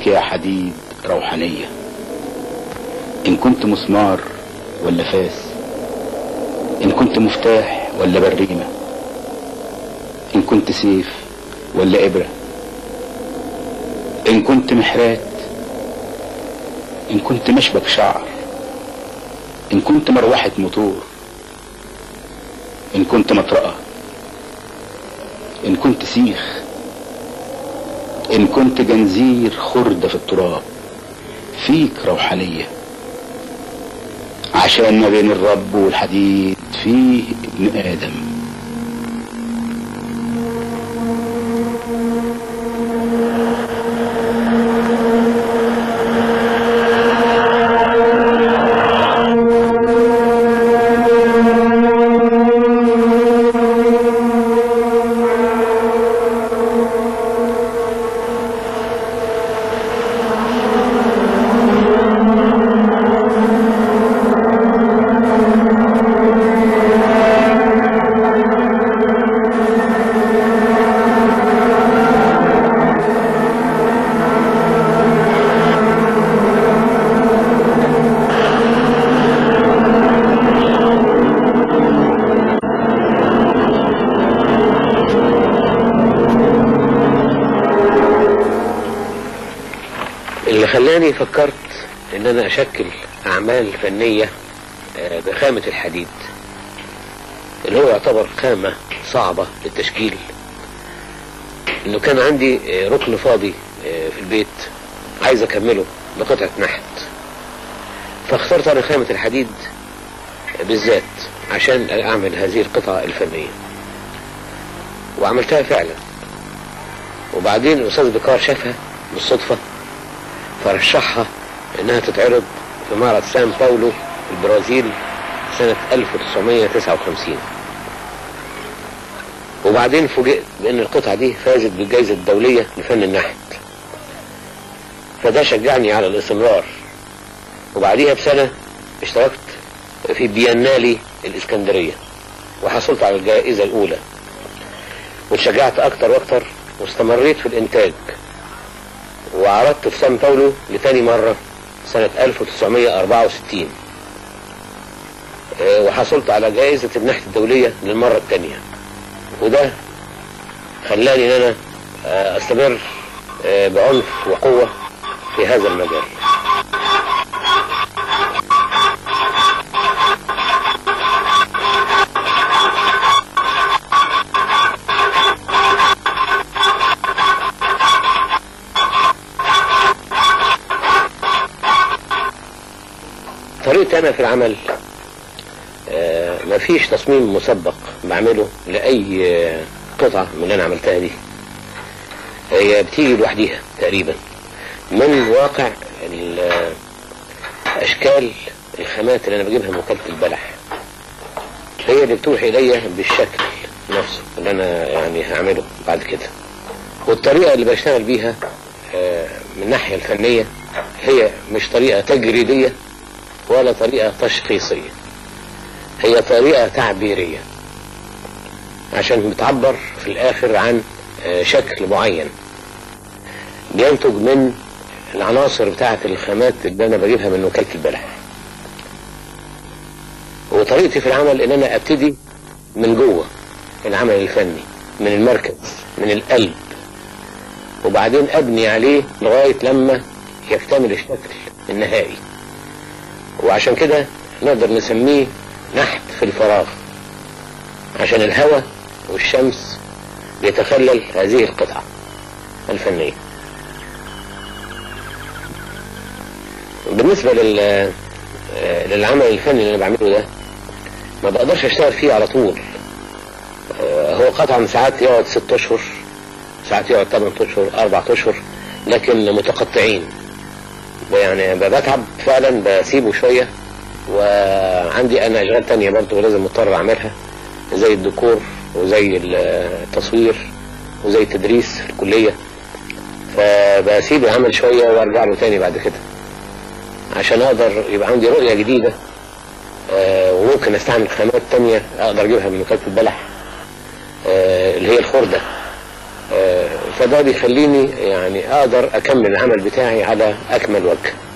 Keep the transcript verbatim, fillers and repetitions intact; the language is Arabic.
فيك يا حديد روحانية، إن كنت مسمار ولا فاس، إن كنت مفتاح ولا بريمة، إن كنت سيف ولا إبرة، إن كنت محرات، إن كنت مشبك شعر، إن كنت مروحة موتور، إن كنت مطرقة، إن كنت سيخ، إن كنت جنزير خردة في التراب، فيك روحانية، عشان ما بين الرب والحديد فيه ابن آدم. اللي خلاني فكرت ان انا اشكل اعمال فنية بخامة الحديد، اللي هو يعتبر خامة صعبة للتشكيل، انه كان عندي ركن فاضي في البيت عايز اكمله بقطعة نحت، فاخترت انا خامة الحديد بالذات عشان اعمل هذه القطعة الفنية، وعملتها فعلا. وبعدين الاستاذ بكار شافها بالصدفة فرشحها انها تتعرض في معرض سان باولو في البرازيل سنة ألف وتسعمية وتسعة وخمسين، وبعدين فوجئت بان القطعة دي فازت بالجائزة الدولية لفن النحت، فده شجعني على الاستمرار. وبعديها بسنة اشتركت في بيانالي الاسكندرية وحصلت على الجائزة الاولى، واتشجعت اكتر واكتر واستمريت في الانتاج، وعرضت في سان باولو لتاني مرة سنة ألف وتسعمية وأربعة وستين، وحصلت على جائزة النحت الدولية للمرة التانية، وده خلاني ان انا استمر بعنف وقوة في هذا المجال. طريقتي انا في العمل آه مفيش تصميم مسبق بعمله لاي آه قطعة من اللي انا عملتها دي، هي بتيجي لوحديها تقريبا من واقع اشكال الخامات اللي انا بجيبها من وكالة البلح، هي اللي بتوحي الي بالشكل نفسه اللي انا يعني هعمله بعد كده. والطريقة اللي بشتغل بيها آه من الناحية الفنية هي مش طريقة تجريدية ولا طريقة تشخيصية، هي طريقة تعبيرية عشان بتعبر في الاخر عن شكل معين بينتج من العناصر بتاعة الخامات اللي انا بجيبها من وكالة البلح. وطريقتي في العمل ان انا ابتدي من جوه العمل الفني، من المركز، من القلب، وبعدين ابني عليه لغاية لما يكتمل الشكل النهائي. وعشان كده نقدر نسميه نحت في الفراغ، عشان الهواء والشمس بيتخلل هذه القطعة الفنية. بالنسبة لل للعمل الفني اللي انا بعمله ده ما بقدرش اشتغل فيه على طول، هو قطعة ساعات يقعد ست اشهر، ساعات يقعد ثمان اشهر، اربع اشهر، لكن متقطعين، يعني بتعب فعلا، بسيبه شوية وعندي انا اشغال تانية برضه لازم مضطر اعملها، زي الديكور وزي التصوير وزي التدريس في الكلية، فبسيب العمل شوية وارجع له تاني بعد كده عشان اقدر يبقى عندي رؤية جديدة، آه وممكن استعمل خامات تانية اقدر اجيبها من وكالة البلح، آه اللي هي الخردة، آه فده بيخليني يعني اقدر اكمل العمل بتاعي على اكمل وجه.